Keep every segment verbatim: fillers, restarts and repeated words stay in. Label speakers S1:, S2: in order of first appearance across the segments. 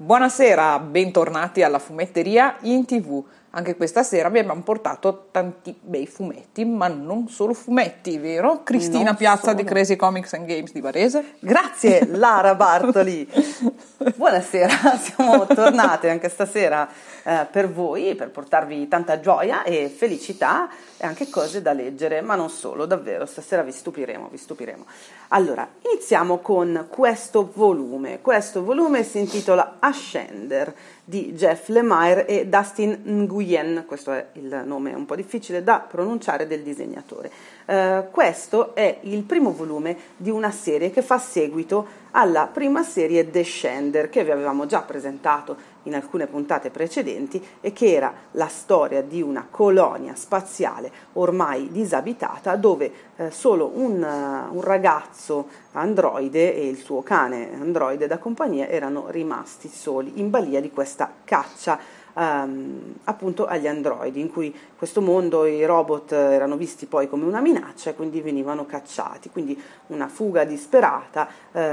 S1: Buonasera, bentornati alla fumetteria in tivù. Anche questa sera vi abbiamo portato tanti bei fumetti, ma non solo fumetti, vero? Cristina
S2: Non
S1: Piazza
S2: solo.
S1: di Crazy Comics and Games di Varese.
S2: Grazie Lara Bartoli. Buonasera, siamo tornate anche stasera eh, per voi, per portarvi tanta gioia e felicità e anche cose da leggere, ma non solo, davvero, stasera vi stupiremo, vi stupiremo. Allora, iniziamo con questo volume. Questo volume si intitola Ascender di Jeff Lemire e Dustin Nguyen, questo è il nome un po' difficile da pronunciare del disegnatore. Uh, questo è il primo volume di una serie che fa seguito alla prima serie Descender, che vi avevamo già presentato in alcune puntate precedenti e che era la storia di una colonia spaziale ormai disabitata dove eh, solo un, uh, un ragazzo androide e il suo cane androide da compagnia erano rimasti soli in balia di questa caccia Um, appunto agli androidi, in cui questo mondo i robot erano visti poi come una minaccia e quindi venivano cacciati, quindi una fuga disperata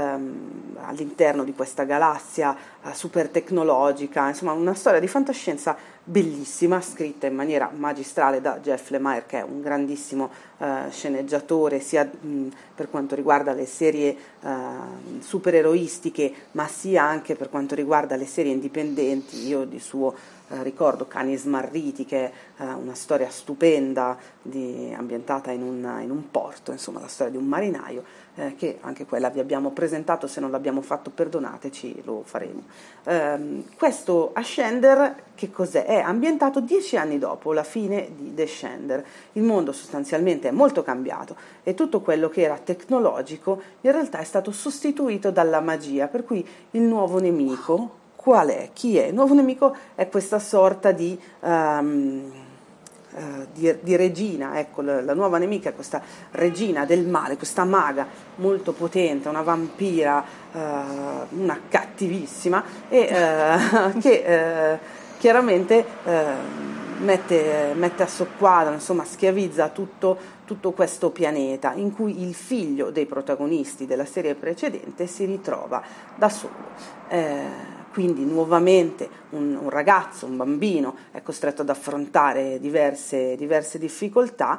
S2: um, all'interno di questa galassia uh, super tecnologica, insomma una storia di fantascienza bellissima, scritta in maniera magistrale da Jeff Lemire, che è un grandissimo uh, sceneggiatore sia mh, per quanto riguarda le serie uh, supereroistiche, ma sia anche per quanto riguarda le serie indipendenti. Io di suo Uh, ricordo Cani Smarriti, che è uh, una storia stupenda di, ambientata in un, in un porto, insomma la storia di un marinaio, eh, che anche quella vi abbiamo presentato, se non l'abbiamo fatto perdonateci, lo faremo. Um, questo Ascender che cos'è? È ambientato dieci anni dopo la fine di Descender. Il mondo sostanzialmente è molto cambiato e tutto quello che era tecnologico in realtà è stato sostituito dalla magia, per cui il nuovo nemico qual è? Chi è? Il nuovo nemico è questa sorta di, um, uh, di, di regina, ecco, la, la nuova nemica è questa regina del male, questa maga molto potente, una vampira, uh, una cattivissima, e uh, che uh, chiaramente uh, mette, mette a soqquadro, insomma schiavizza tutto, tutto questo pianeta, in cui il figlio dei protagonisti della serie precedente si ritrova da solo. Eh, Quindi nuovamente un, un ragazzo, un bambino è costretto ad affrontare diverse, diverse difficoltà,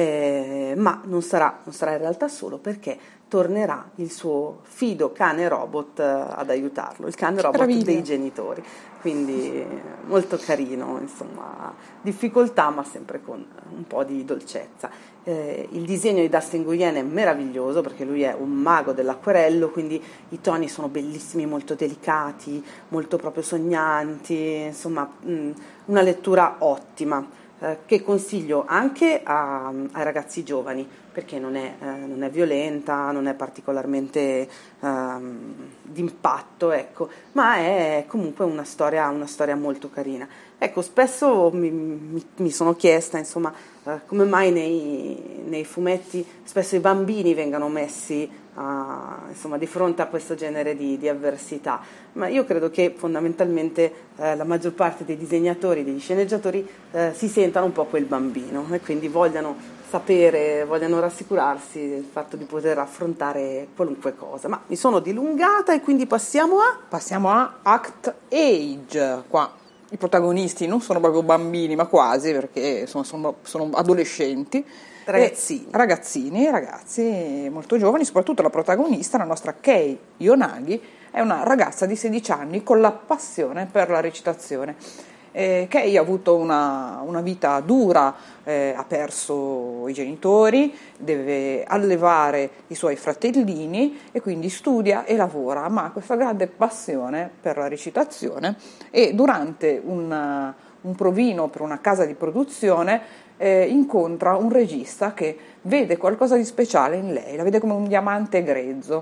S2: eh, ma non sarà, non sarà in realtà solo, perché tornerà il suo fido cane robot ad aiutarlo, il cane robot
S1: Meraviglia.
S2: dei genitori. Quindi molto carino, insomma, difficoltà ma sempre con un po' di dolcezza. Eh, il disegno di Dustin Nguyen è meraviglioso perché lui è un mago dell'acquerello, quindi i toni sono bellissimi, molto delicati, molto proprio sognanti, insomma mh, una lettura ottima, eh, che consiglio anche a, ai ragazzi giovani, perché non è, eh, non è violenta, non è particolarmente um, d'impatto, ecco, ma è comunque una storia, una storia molto carina. Ecco, spesso mi, mi, mi sono chiesta, insomma, eh, come mai nei, nei fumetti spesso i bambini vengano messi a, insomma, di fronte a questo genere di, di avversità, ma io credo che fondamentalmente eh, la maggior parte dei disegnatori, degli sceneggiatori eh, si sentano un po' quel bambino e quindi vogliano sapere, vogliono rassicurarsi del fatto di poter affrontare qualunque cosa. Ma mi sono dilungata e quindi passiamo a...
S1: Passiamo a Act Age. Qua i protagonisti non sono proprio bambini, ma quasi, perché sono, sono, sono adolescenti.
S2: Ragazzini.
S1: E ragazzini, ragazzi molto giovani, soprattutto la protagonista, la nostra Kei Yonagi, è una ragazza di sedici anni con la passione per la recitazione. Eh, Kei ha avuto una, una vita dura, eh, ha perso i genitori, deve allevare i suoi fratellini e quindi studia e lavora, ma ha questa grande passione per la recitazione e durante un, un provino per una casa di produzione eh, incontra un regista che vede qualcosa di speciale in lei, la vede come un diamante grezzo,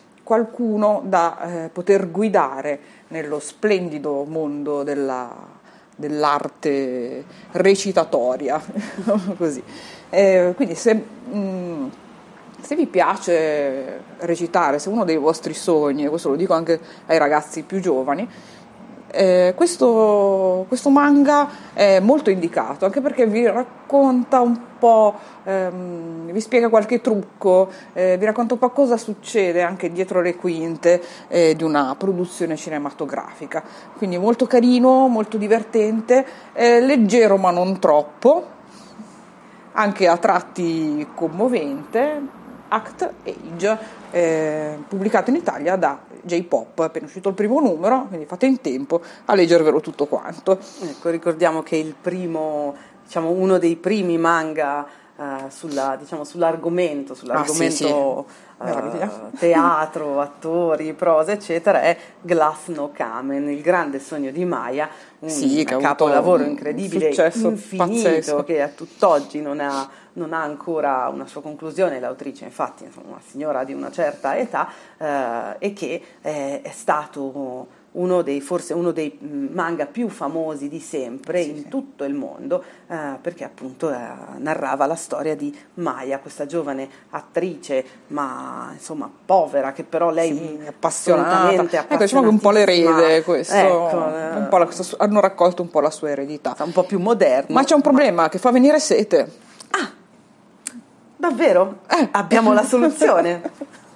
S1: qualcuno da eh, poter guidare nello splendido mondo della dell'arte recitatoria, così. Eh, quindi se, mh, se vi piace recitare, se uno dei vostri sogni, e questo lo dico anche ai ragazzi più giovani, Eh, questo, questo manga è molto indicato, anche perché vi racconta un po', ehm, vi spiega qualche trucco, eh, vi racconta un po' cosa succede anche dietro le quinte eh, di una produzione cinematografica. Quindi molto carino, molto divertente, eh, leggero ma non troppo, anche a tratti commovente. Act Age, eh, pubblicato in Italia da J-Pop, è appena uscito il primo numero, quindi fate in tempo a leggervelo tutto quanto.
S2: Ecco, ricordiamo che il primo, diciamo uno dei primi manga uh, sulla, diciamo, sull'argomento, sull'argomento
S1: ah, sì, sì.
S2: uh, teatro, attori, prosa, eccetera, è Glass no Kamen, il grande sogno di Maya, un
S1: sì,
S2: capolavoro incredibile, infinito,
S1: pazzesco,
S2: che a tutt'oggi non ha non ha ancora una sua conclusione, l'autrice infatti è una signora di una certa età eh, e che eh, è stato uno dei, forse uno dei manga più famosi di sempre, sì, in sì. tutto il mondo, eh, perché appunto eh, narrava la storia di Maya, questa giovane attrice ma insomma povera, che però lei
S1: sì, appassionata, ecco, diciamo che un po' l'erede questo,
S2: ecco,
S1: un po' la, hanno raccolto un po' la sua eredità,
S2: un po' più moderno,
S1: ma c'è un problema, ma... che fa venire sete.
S2: Ah, davvero?
S1: Eh.
S2: Abbiamo la soluzione.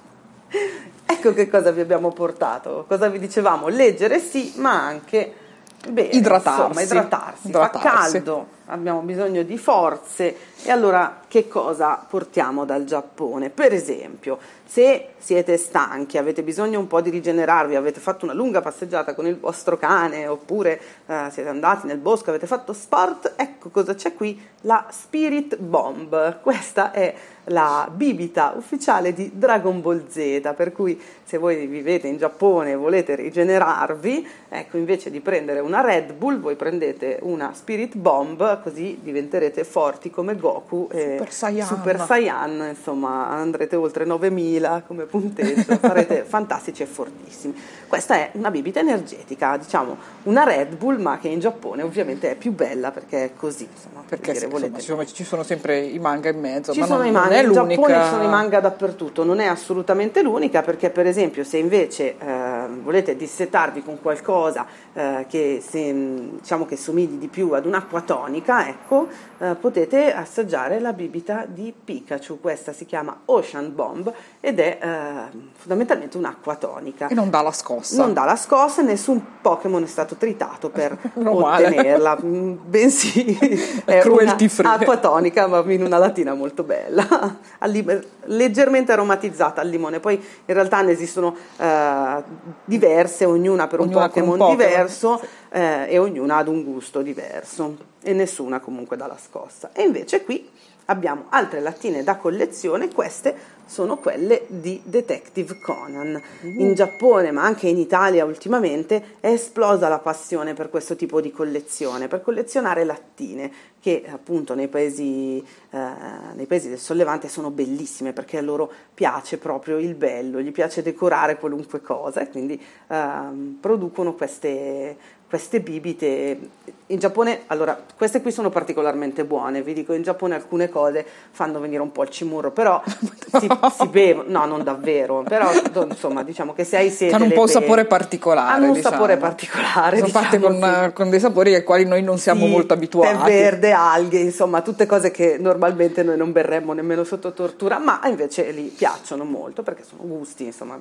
S2: Ecco che cosa vi abbiamo portato. Cosa vi dicevamo? Leggere sì, ma anche bene,
S1: idratarsi.
S2: Insomma, idratarsi.
S1: idratarsi.
S2: Fa caldo, abbiamo bisogno di forze. E allora che cosa portiamo dal Giappone? Per esempio, se siete stanchi, avete bisogno un po' di rigenerarvi, avete fatto una lunga passeggiata con il vostro cane, oppure eh, siete andati nel bosco, avete fatto sport, ecco cosa c'è qui, la Spirit Bomb. Questa è la bibita ufficiale di Dragon Ball Z, per cui se voi vivete in Giappone e volete rigenerarvi, ecco, invece di prendere una Red Bull, voi prendete una Spirit Bomb, così diventerete forti come Goku e
S1: Super Saiyan,
S2: Super Saiyan, insomma andrete oltre novemila come punteggio, sarete fantastici e fortissimi. Questa è una bibita energetica, diciamo una Red Bull, ma che in Giappone ovviamente è più bella perché è così, insomma,
S1: perché
S2: dire,
S1: sì,
S2: volete...
S1: insomma, ci sono sempre i manga in mezzo,
S2: ci
S1: ma
S2: sono
S1: non,
S2: i manga,
S1: non è
S2: in
S1: l'unica.
S2: Giappone ci sono i manga dappertutto, non è assolutamente l'unica, perché per esempio se invece eh, volete dissetarvi con qualcosa eh, che se, diciamo che somigli di più ad un'acqua tonica, ecco, eh, potete assaggiare la bibita di Pikachu. Questa si chiama Ocean Bomb ed è eh, fondamentalmente un'acqua tonica.
S1: E non dà la scossa.
S2: Non dà la scossa, nessun Pokémon è stato tritato per
S1: non
S2: ottenerla, male. Bensì è un'acqua tonica ma in una latina molto bella, leggermente aromatizzata al limone. Poi in realtà ne esistono eh, diverse, ognuna per un
S1: ognuna
S2: Pokémon
S1: un Pokémon
S2: diverso eh, e ognuna ad un gusto diverso e nessuna comunque dà la scossa. E invece qui abbiamo altre lattine da collezione, queste sono quelle di Detective Conan. In Giappone, ma anche in Italia ultimamente, è esplosa la passione per questo tipo di collezione, per collezionare lattine, che appunto nei paesi, eh, nei paesi del Sollevante sono bellissime, perché a loro piace proprio il bello, gli piace decorare qualunque cosa e quindi eh, producono queste... queste bibite. In Giappone, allora, queste qui sono particolarmente buone, vi dico, in Giappone alcune cose fanno venire un po' il cimurro, però si, si bevono, no, non davvero, però insomma, diciamo che se hai sete
S1: hanno un po' un
S2: bevi.
S1: sapore particolare,
S2: hanno un
S1: diciamo.
S2: sapore particolare,
S1: sono
S2: diciamo,
S1: fatte con,
S2: sì.
S1: con dei sapori ai quali noi non siamo
S2: sì,
S1: molto abituati,
S2: tè verde, alghe, insomma, tutte cose che normalmente noi non berremmo nemmeno sotto tortura, ma invece li piacciono molto perché sono gusti, insomma,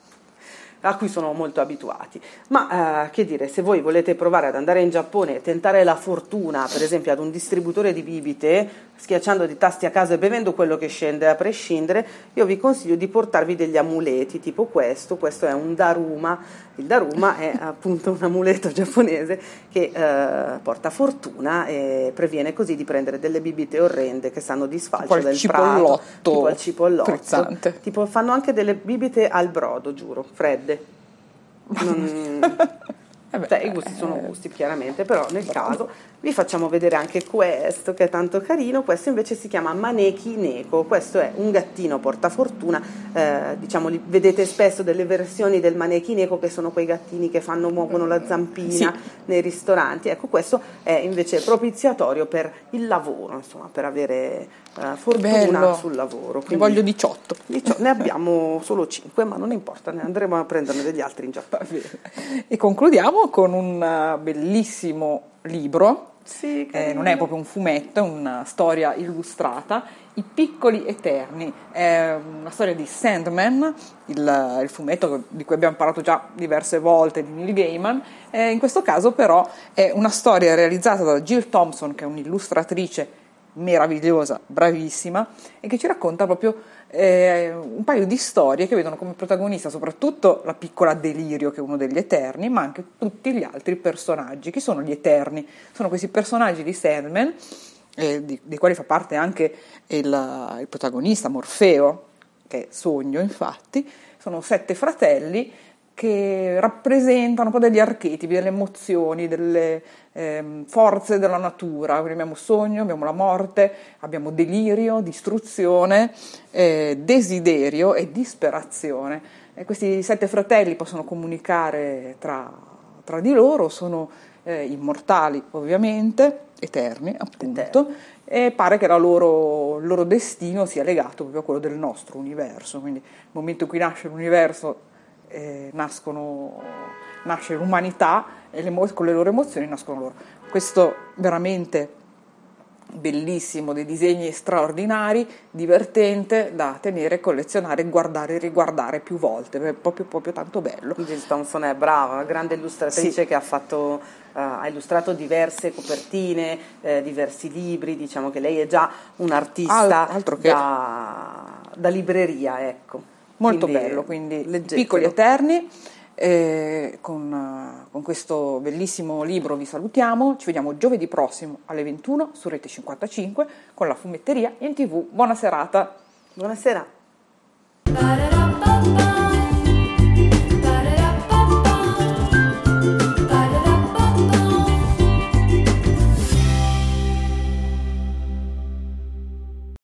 S2: a cui sono molto abituati. Ma eh, che dire, se voi volete provare ad andare in Giappone e tentare la fortuna, per esempio ad un distributore di bibite, schiacciando dei tasti a caso e bevendo quello che scende a prescindere, io vi consiglio di portarvi degli amuleti tipo questo. Questo è un daruma. Il daruma è appunto un amuleto giapponese che eh, porta fortuna e previene così di prendere delle bibite orrende che sanno di sfalcio del prato, tipo il cipollotto,
S1: frizzante.
S2: Tipo fanno anche delle bibite al brodo, giuro, fredde. Non...
S1: eh beh,
S2: cioè, i gusti sono gusti chiaramente, però nel
S1: bravo.
S2: caso Vi facciamo vedere anche questo che è tanto carino. Questo invece si chiama Maneki Neko. Questo è un gattino portafortuna, eh, diciamo, li, vedete spesso delle versioni del Maneki Neko che sono quei gattini che fanno, muovono la zampina, sì, nei ristoranti. Ecco, questo è invece propiziatorio per il lavoro, insomma, per avere eh, fortuna Bello. sul lavoro.
S1: Quindi, ne voglio diciotto.
S2: diciotto. Ne abbiamo solo cinque, ma non importa, ne andremo a prenderne degli altri in Giappone.
S1: E concludiamo con un bellissimo libro.
S2: Sì,
S1: eh, non è proprio un fumetto, è una storia illustrata, I piccoli eterni, è una storia di Sandman, il, il fumetto di cui abbiamo parlato già diverse volte di Neil Gaiman. Eh, in questo caso però è una storia realizzata da Jill Thompson, che è un'illustratrice meravigliosa, bravissima, e che ci racconta proprio eh, un paio di storie che vedono come protagonista soprattutto la piccola Delirio, che è uno degli Eterni, ma anche tutti gli altri personaggi. Chi sono gli Eterni? Sono questi personaggi di Sandman, eh, di, di quali fa parte anche il, il protagonista Morfeo, che è Sogno infatti. Sono sette fratelli che rappresentano un po' degli archetipi, delle emozioni, delle eh, forze della natura. Quindi abbiamo sogno, abbiamo la morte, abbiamo delirio, distruzione, eh, desiderio e disperazione. E questi sette fratelli possono comunicare tra, tra di loro, sono eh, immortali ovviamente, eterni appunto, Eterni. E pare che la loro, il loro destino sia legato proprio a quello del nostro universo. Quindi nel momento in cui nasce l'universo, Eh, nascono, nasce l'umanità e le, con le loro emozioni nascono loro. Questo veramente bellissimo, dei disegni straordinari, divertente da tenere, collezionare, guardare e riguardare più volte, è proprio, proprio tanto bello.
S2: Jill Thompson è brava, una grande illustratrice, sì, che ha fatto uh, ha illustrato diverse copertine, eh, diversi libri. Diciamo che lei è già un'artista
S1: Al, altro che...
S2: da, da libreria, ecco.
S1: Molto
S2: quindi,
S1: bello, quindi
S2: leggetelo.
S1: Piccoli Eterni, eh, con, uh, con questo bellissimo libro vi salutiamo, ci vediamo giovedì prossimo alle ventuno su Rete cinquantacinque con la fumetteria in tv. Buona serata.
S2: Buona sera.